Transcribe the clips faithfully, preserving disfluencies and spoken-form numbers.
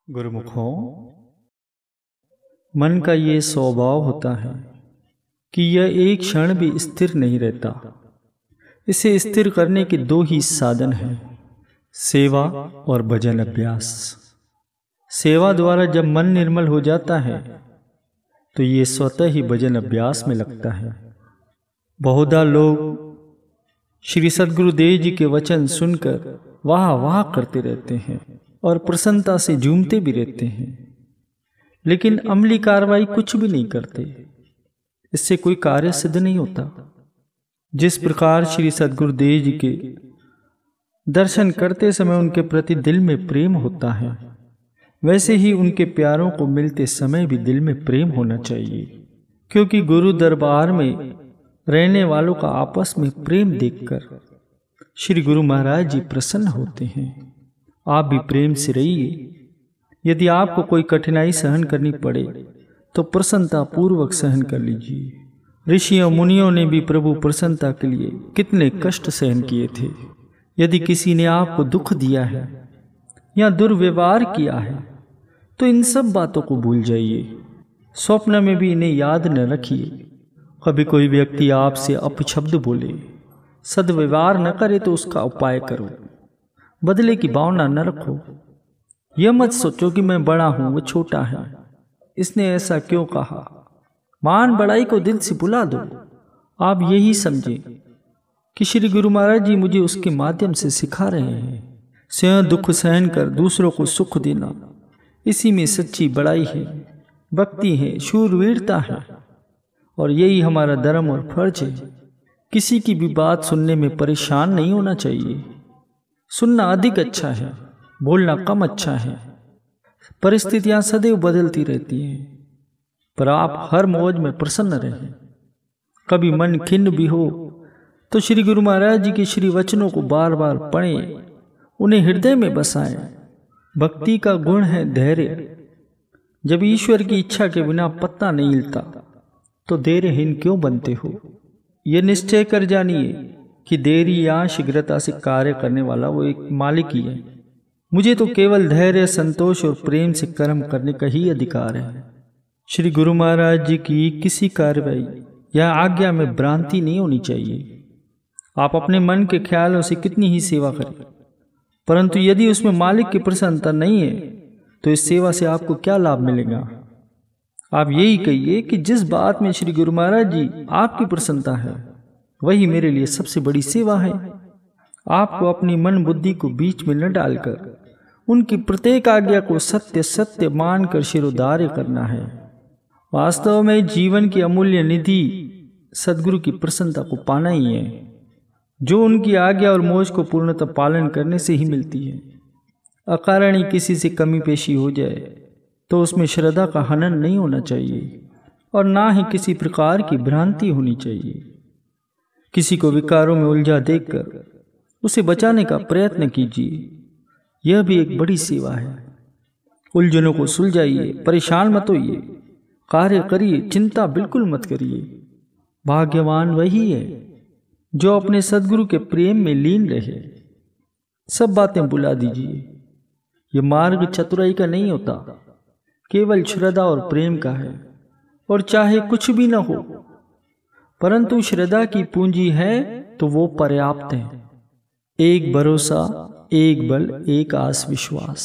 गुरुमुखों, मन का ये स्वभाव होता है कि यह एक क्षण भी स्थिर नहीं रहता। इसे स्थिर करने के दो ही साधन हैं, सेवा और भजन अभ्यास। सेवा द्वारा जब मन निर्मल हो जाता है तो ये स्वतः ही भजन अभ्यास में लगता है। बहुधा लोग श्री सद्गुरुदेव जी के वचन सुनकर वाह वाह करते रहते हैं और प्रसन्नता से झूमते भी रहते हैं, लेकिन अमली कार्रवाई कुछ भी नहीं करते। इससे कोई कार्य सिद्ध नहीं होता। जिस प्रकार श्री सद्गुरुदेव जी के दर्शन करते समय उनके प्रति दिल में प्रेम होता है, वैसे ही उनके प्यारों को मिलते समय भी दिल में प्रेम होना चाहिए, क्योंकि गुरु दरबार में रहने वालों का आपस में प्रेम देखकर श्री गुरु महाराज जी प्रसन्न होते हैं। आप भी प्रेम से रहिए। यदि आपको कोई कठिनाई सहन करनी पड़े तो प्रसन्नता पूर्वक सहन कर लीजिए। ऋषियों मुनियों ने भी प्रभु प्रसन्नता के लिए कितने कष्ट सहन किए थे। यदि किसी ने आपको दुख दिया है या दुर्व्यवहार किया है तो इन सब बातों को भूल जाइए। स्वप्न में भी इन्हें याद न रखिए। कभी कोई व्यक्ति आपसे अपशब्द बोले, सद्व्यवहार न करे तो उसका उपाय करो। बदले की भावना न रखो। यह मत सोचो कि मैं बड़ा हूं, वो छोटा है, इसने ऐसा क्यों कहा। मान बढ़ाई को दिल से भुला दो। आप यही समझे कि श्री गुरु महाराज जी मुझे उसके माध्यम से सिखा रहे हैं। स्वयं दुख सहन कर दूसरों को सुख देना, इसी में सच्ची बड़ाई है, भक्ति है, शूरवीरता है, और यही हमारा धर्म और फर्ज है। किसी की भी बात सुनने में परेशान नहीं होना चाहिए। सुनना अधिक अच्छा है, बोलना कम अच्छा है। परिस्थितियां सदैव बदलती रहती हैं, पर आप हर मौज में प्रसन्न रहें। कभी मन खिन्न भी हो तो श्री गुरु महाराज जी के श्री वचनों को बार बार पढ़ें, उन्हें हृदय में बसाएं। भक्ति का गुण है धैर्य। जब ईश्वर की इच्छा के बिना पत्ता नहीं हिलता तो धैर्यहीन क्यों बनते हो। यह निश्चय कर जानिए कि देरी या शीघ्रता से कार्य करने वाला वो एक मालिक ही है। मुझे तो केवल धैर्य, संतोष और प्रेम से कर्म करने का ही अधिकार है। श्री गुरु महाराज जी की किसी कार्रवाई या आज्ञा में भ्रांति नहीं होनी चाहिए। आप अपने मन के ख्यालों से कितनी ही सेवा करें, परंतु यदि उसमें मालिक की प्रसन्नता नहीं है तो इस सेवा से आपको क्या लाभ मिलेगा। आप यही कहिए कि जिस बात में श्री गुरु महाराज जी आपकी प्रसन्नता है वही मेरे लिए सबसे बड़ी सेवा है। आपको अपनी मन बुद्धि को बीच में न डालकर उनकी प्रत्येक आज्ञा को सत्य सत्य मानकर शिरोधार्य करना है। वास्तव में जीवन की अमूल्य निधि सद्गुरु की प्रसन्नता को पाना ही है, जो उनकी आज्ञा और मौज को पूर्णतः पालन करने से ही मिलती है। अकारण ही किसी से कमी पेशी हो जाए तो उसमें श्रद्धा का हनन नहीं होना चाहिए और ना ही किसी प्रकार की भ्रांति होनी चाहिए। किसी को विकारों में उलझा देखकर उसे बचाने का प्रयत्न कीजिए, यह भी एक बड़ी सेवा है। उलझनों को सुलझाइए, परेशान मत होइए, कार्य करिए, चिंता बिल्कुल मत करिए। भाग्यवान वही है जो अपने सद्गुरु के प्रेम में लीन रहे। सब बातें भुला दीजिए। यह मार्ग चतुराई का नहीं होता, केवल श्रद्धा और प्रेम का है। और चाहे कुछ भी न हो, परंतु श्रद्धा की पूंजी है तो वो पर्याप्त है। एक भरोसा, एक बल, एक आस विश्वास।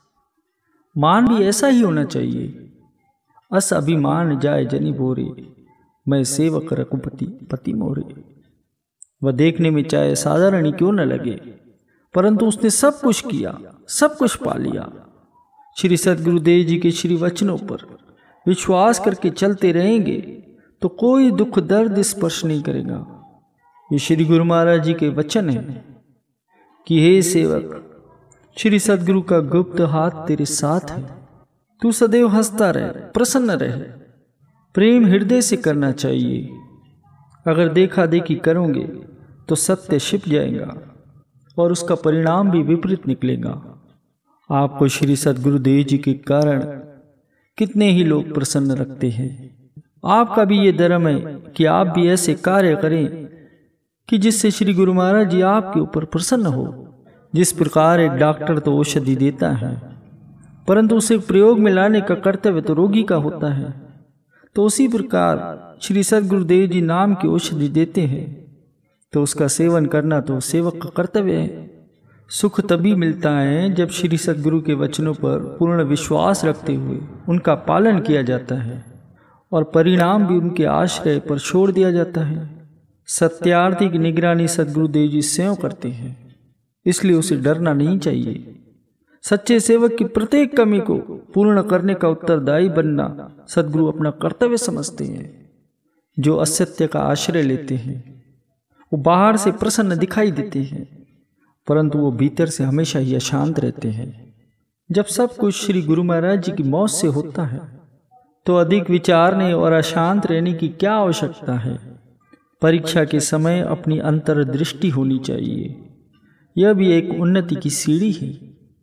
मान भी ऐसा ही होना चाहिए। अस अभिमान जाय जनि बोरे, मैं सेवक रघुपति पति मोरे। वह देखने में चाहे साधारण ही क्यों न लगे, परंतु उसने सब कुछ किया, सब कुछ पा लिया। श्री सद्गुरुदेव जी के श्री वचनों पर विश्वास करके चलते रहेंगे तो कोई दुख दर्द स्पर्श नहीं करेगा। ये श्री गुरु महाराज जी के वचन हैं कि हे सेवक, श्री सद्गुरु का गुप्त हाथ तेरे साथ है। तू सदैव हंसता रहे, प्रसन्न रहे। प्रेम हृदय से करना चाहिए। अगर देखा देखी करोगे तो सत्य छिप जाएगा और उसका परिणाम भी विपरीत निकलेगा। आपको श्री सद्गुरुदेव जी के कारण कितने ही लोग प्रसन्न रखते हैं। आपका भी ये धर्म है कि आप भी ऐसे कार्य करें कि जिससे श्री गुरु महाराज जी आपके ऊपर प्रसन्न हो। जिस प्रकार एक डॉक्टर तो औषधि देता है, परंतु उसे प्रयोग में लाने का कर्तव्य तो रोगी का होता है। तो उसी प्रकार श्री सद्गुरुदेव जी नाम की औषधि देते हैं, तो उसका सेवन करना तो सेवक का कर्तव्य है। सुख तभी मिलता है जब श्री सद्गुरु के वचनों पर पूर्ण विश्वास रखते हुए उनका पालन किया जाता है और परिणाम भी उनके आश्रय पर छोड़ दिया जाता है। सत्यार्थी की निगरानी सद्गुरुदेव जी स्वयं करते हैं, इसलिए उसे डरना नहीं चाहिए। सच्चे सेवक की प्रत्येक कमी को पूर्ण करने का उत्तरदायी बनना सद्गुरु अपना कर्तव्य समझते हैं। जो असत्य का आश्रय लेते हैं वो बाहर से प्रसन्न दिखाई देते हैं, परंतु वो भीतर से हमेशा ही अशांत रहते हैं। जब सब कुछ श्री गुरु महाराज जी की मौत से होता है तो अधिक विचारने और अशांत रहने की क्या आवश्यकता है। परीक्षा के समय अपनी अंतर्दृष्टि होनी चाहिए, यह भी एक उन्नति की सीढ़ी है।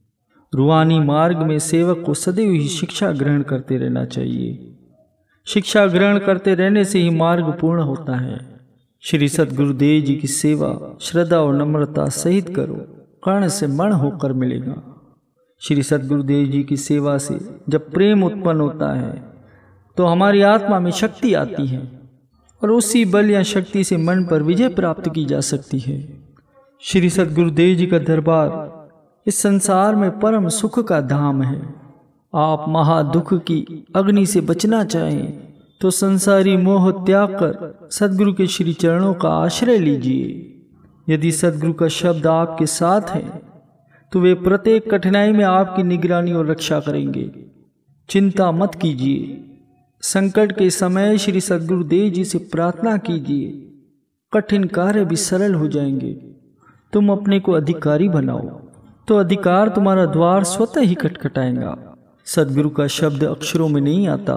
रूहानी मार्ग में सेवक को सदैव ही शिक्षा ग्रहण करते रहना चाहिए। शिक्षा ग्रहण करते रहने से ही मार्ग पूर्ण होता है। श्री सद्गुरुदेव जी की सेवा श्रद्धा और नम्रता सहित करो, कर्ण से मण होकर मिलेगा। श्री सद्गुरुदेव जी की सेवा से जब प्रेम उत्पन्न होता है तो हमारी आत्मा में शक्ति आती है और उसी बल या शक्ति से मन पर विजय प्राप्त की जा सकती है। श्री सद्गुरुदेव जी का दरबार इस संसार में परम सुख का धाम है। आप महादुख की अग्नि से बचना चाहें तो संसारी मोह त्याग कर सद्गुरु के श्री चरणों का आश्रय लीजिए। यदि सद्गुरु का शब्द आपके साथ है तो वे प्रत्येक कठिनाई में आपकी निगरानी और रक्षा करेंगे। चिंता मत कीजिए। संकट के समय श्री सद्गुरुदेव जी से प्रार्थना कीजिए, कठिन कार्य भी सरल हो जाएंगे। तुम अपने को अधिकारी बनाओ तो अधिकार तुम्हारा द्वार स्वतः ही खटखटाएगा। सद्गुरु का शब्द अक्षरों में नहीं आता,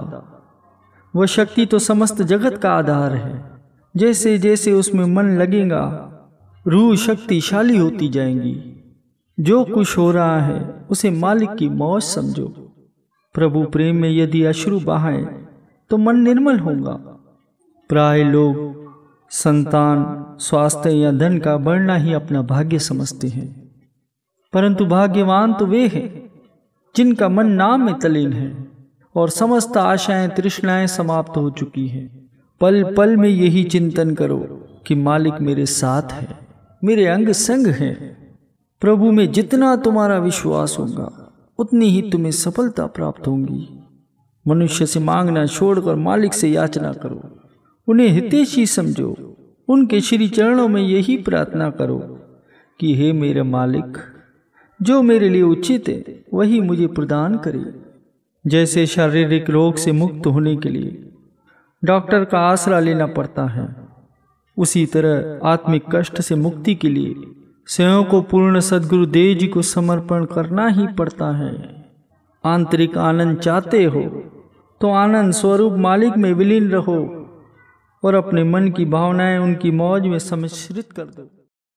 वह शक्ति तो समस्त जगत का आधार है। जैसे जैसे उसमें मन लगेगा रूह शक्तिशाली होती जाएंगी। जो कुछ हो रहा है उसे मालिक की मौज समझो। प्रभु प्रेम में यदि अश्रु बहाएं तो मन निर्मल होगा। प्राय लोग संतान, स्वास्थ्य या धन का बढ़ना ही अपना भाग्य समझते हैं, परंतु भाग्यवान तो वे हैं जिनका मन नाम में तल्लीन है और समस्त आशाएं तृष्णाएं समाप्त हो चुकी हैं। पल पल में यही चिंतन करो कि मालिक मेरे साथ है, मेरे अंग संग है। प्रभु में जितना तुम्हारा विश्वास होगा उतनी ही तुम्हें सफलता प्राप्त होगी। मनुष्य से मांगना छोड़कर मालिक से याचना करो, उन्हें हितैषी समझो। उनके श्री चरणों में यही प्रार्थना करो कि हे मेरे मालिक, जो मेरे लिए उचित है वही मुझे प्रदान करे। जैसे शारीरिक रोग से मुक्त होने के लिए डॉक्टर का आसरा लेना पड़ता है, उसी तरह आत्मिक कष्ट से मुक्ति के लिए स्वयं को पूर्ण सद्गुरुदेव जी को समर्पण करना ही पड़ता है। आंतरिक आनंद चाहते हो तो आनंद स्वरूप मालिक में विलीन रहो और अपने मन की भावनाएं उनकी मौज में सम्मिश्रित कर दो।